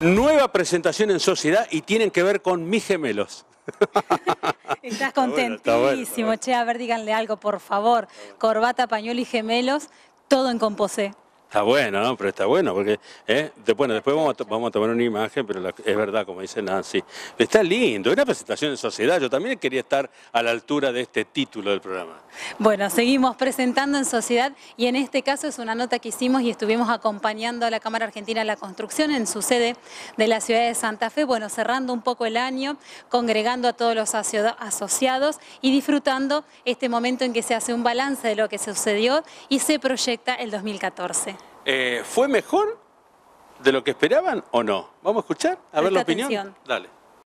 Nueva presentación en sociedad y tienen que ver con mis gemelos. Estás contentísimo. Está bueno. Che, a ver, díganle algo, por favor. Corbata, pañuelo y gemelos, todo en Composé. Está bueno, ¿no? Pero está bueno porque, bueno, después vamos a tomar una imagen, pero es verdad, como dice Nancy. Está lindo, es una presentación en sociedad. Yo también quería estar a la altura de este título del programa. Bueno, seguimos presentando en sociedad y en este caso es una nota que hicimos y estuvimos acompañando a la Cámara Argentina de la Construcción en su sede de la ciudad de Santa Fe, bueno, cerrando un poco el año, congregando a todos los asociados y disfrutando este momento en que se hace un balance de lo que sucedió y se proyecta el 2014. ¿Fue mejor de lo que esperaban o no? ¿Vamos a escuchar? A ver la opinión. Atención. Dale.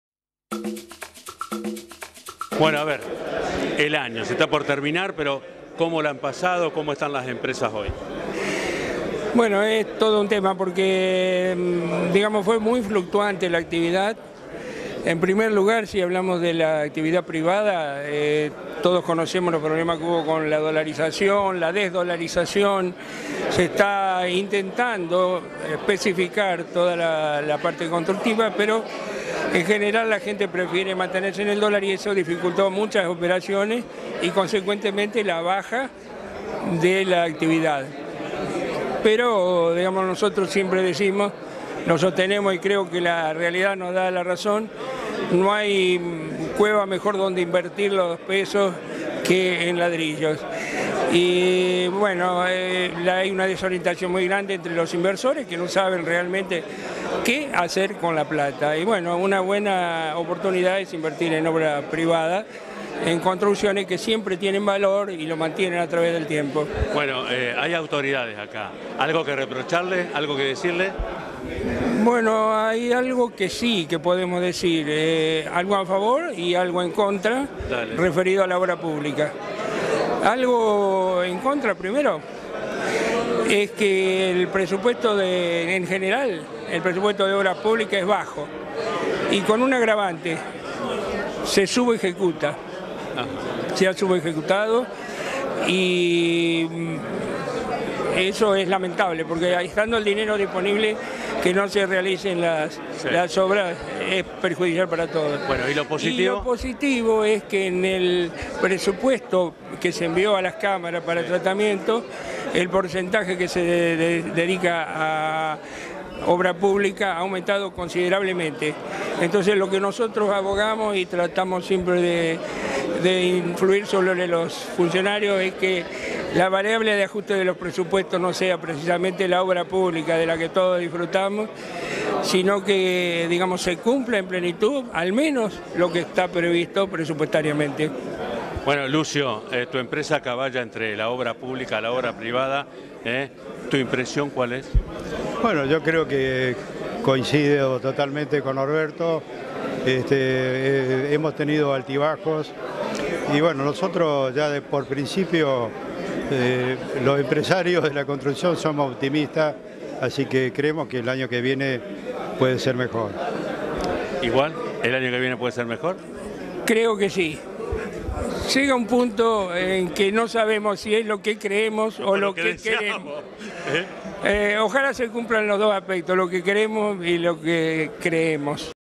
Bueno, a ver, el año se está por terminar, pero ¿cómo lo han pasado? ¿Cómo están las empresas hoy? Bueno, es todo un tema porque, digamos, fue muy fluctuante la actividad. En primer lugar, si hablamos de la actividad privada, todos conocemos los problemas que hubo con la dolarización, la desdolarización. Se está intentando especificar toda la parte constructiva, pero en general la gente prefiere mantenerse en el dólar y eso dificultó muchas operaciones y consecuentemente la baja de la actividad. Pero, digamos, nosotros siempre decimos, nos sostenemos y creo que la realidad nos da la razón, no hay cueva mejor donde invertir los pesos que en ladrillos. Y bueno, hay una desorientación muy grande entre los inversores que no saben realmente qué hacer con la plata. Y bueno, una buena oportunidad es invertir en obra privada, en construcciones que siempre tienen valor y lo mantienen a través del tiempo. Bueno, hay autoridades acá. ¿Algo que reprocharle? ¿Algo que decirle? Bueno, hay algo que sí que podemos decir, algo a favor y algo en contra. Dale. Referido a la obra pública. Algo en contra primero es que el presupuesto en general, el presupuesto de obra pública es bajo y con un agravante, se subejecuta. Se ha subejecutado y eso es lamentable porque estando el dinero disponible que no se realicen las obras es perjudicial para todos. Bueno, ¿y lo positivo? Y lo positivo es que en el presupuesto que se envió a las cámaras para el tratamiento, el porcentaje que se dedica a obra pública ha aumentado considerablemente. Entonces lo que nosotros abogamos y tratamos siempre de influir sobre los funcionarios es que la variable de ajuste de los presupuestos no sea precisamente la obra pública de la que todos disfrutamos, sino que, digamos, se cumpla en plenitud al menos lo que está previsto presupuestariamente. Bueno, Lucio, tu empresa caballa entre la obra pública y la obra privada. ¿Tu impresión cuál es? Bueno, yo creo que coincido totalmente con Norberto. Hemos tenido altibajos y bueno, nosotros ya por principio, los empresarios de la construcción somos optimistas, así que creemos que el año que viene puede ser mejor. ¿Igual? ¿El año que viene puede ser mejor? Creo que sí. Llega un punto en que no sabemos si es lo que creemos o lo que queremos. Ojalá se cumplan los dos aspectos, lo que queremos y lo que creemos.